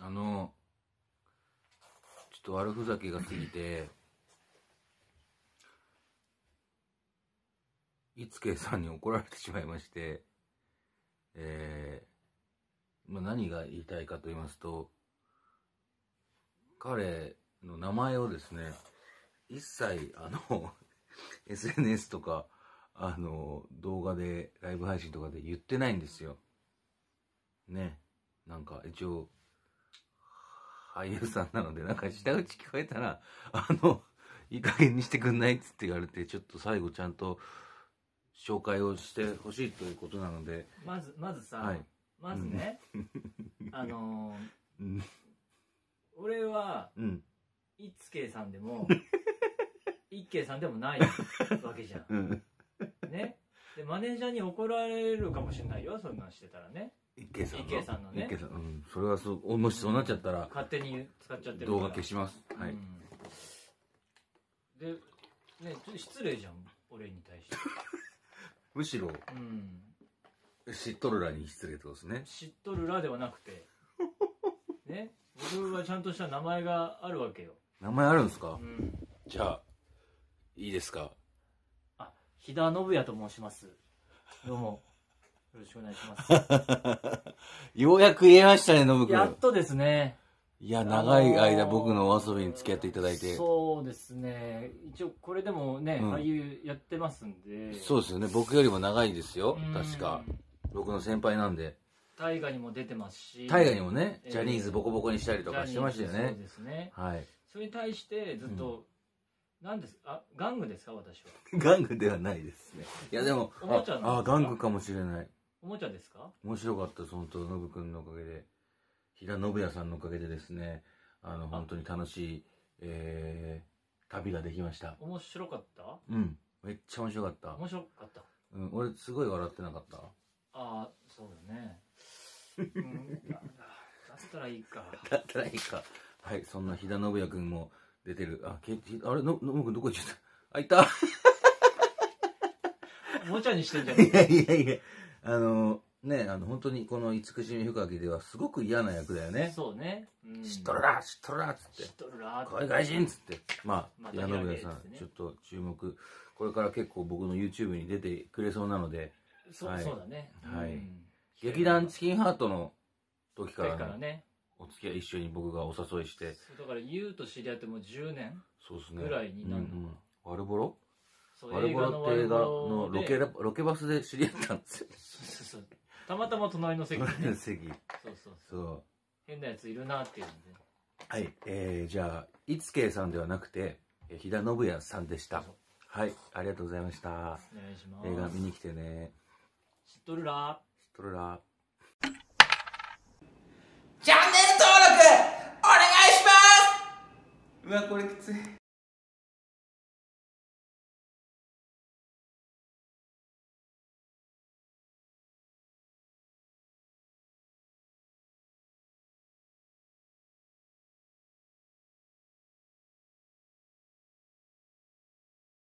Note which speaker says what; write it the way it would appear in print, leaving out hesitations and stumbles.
Speaker 1: ちょっと悪ふざけが過ぎて、いつけいさんに怒られてしまいまして、何が言いたいかと言いますと、彼の名前をですね、一切SNS とか動画でライブ配信とかで言ってないんですよね。なんか一応俳優さんなので、なんか舌打ち聞こえたらいい加減にしてくんないっつって言われて、ちょっと最後ちゃんと紹介をしてほしいということなので、
Speaker 2: まずさ、
Speaker 1: はい、
Speaker 2: まずね、俺は、いつけいさんでもいっけいさんでもないわけじゃん、ね。でマネージャーに怒られるかもしれないよ、そんなんしてたらね。
Speaker 1: いっけいさんの
Speaker 2: ね、
Speaker 1: それはもしそうなっちゃったら
Speaker 2: 勝手に使っちゃってるから
Speaker 1: 動画消します。はい。
Speaker 2: でね、ちょっと失礼じゃん、俺に対して
Speaker 1: むしろ、知っとるらに失礼ってことですね。
Speaker 2: 知っとるらではなくてね、僕はちゃんとした名前があるわけよ。
Speaker 1: 名前あるんですか？じゃあいいですか？
Speaker 2: 飛田信也と申します。どうもよろしくお願いします
Speaker 1: ようやく言えましたね、ノブ君。
Speaker 2: やっとですね。
Speaker 1: いや、長い間僕のお遊びに付き合っていただいて。
Speaker 2: そうですね。一応これでもね、俳優やってますんで。
Speaker 1: そうですよね。僕よりも長いですよ、確か。僕の先輩なんで。
Speaker 2: 大河にも出てますし。
Speaker 1: 大河にもね、ジャニーズボコボコにしたりとかしてましたよね。
Speaker 2: そうですね。
Speaker 1: はい。
Speaker 2: それに対してずっと、なんです、玩具ですか、私は。
Speaker 1: 玩具ではないですね。いやでも、
Speaker 2: おもちゃなんですか？
Speaker 1: 玩具かもしれない。
Speaker 2: おもちゃですか？
Speaker 1: 面白かったです、本当、ノブ君のおかげで。飛田信也さんのおかげでですね、本当に楽しい、旅ができました。
Speaker 2: 面白かった？
Speaker 1: めっちゃ面白かった。
Speaker 2: 面白かった。
Speaker 1: 俺すごい笑ってなかった？
Speaker 2: そうだね。だったらいいか。
Speaker 1: だったらいいか。はい、そんな飛田信也君も出てる。あれ、ノブ君どこ行っちゃった？いた。
Speaker 2: おもちゃにしてんじゃねえか。
Speaker 1: いや、本当にこの慈しみ深きではすごく嫌な役だよね。
Speaker 2: そうね。
Speaker 1: 知っとるらっつって。
Speaker 2: 知っとるら
Speaker 1: これ外人っつって。飛田信也さん、ちょっと注目。これから結構僕の YouTube に出てくれそうなので。
Speaker 2: そうだね。
Speaker 1: はい。劇団チキンハートの時から
Speaker 2: ね、
Speaker 1: お付き合い一緒に僕がお誘いして。
Speaker 2: だからユウと知り合ってもう10年ぐらいになるのか。
Speaker 1: ワルボロ？ワルボロって映画のロケバスで知り合ったんですよ。
Speaker 2: そうたまたま隣の席。
Speaker 1: そう
Speaker 2: 変なやついるなっていうんで。
Speaker 1: はい、じゃあいつけいさんではなくて飛田信也さんでした。はい、ありがとうございました。お
Speaker 2: 願いします。
Speaker 1: 映画見に来てね。
Speaker 2: 知っとるら。
Speaker 1: チャンネル登録
Speaker 3: お願いします。
Speaker 1: うわ、これきつい。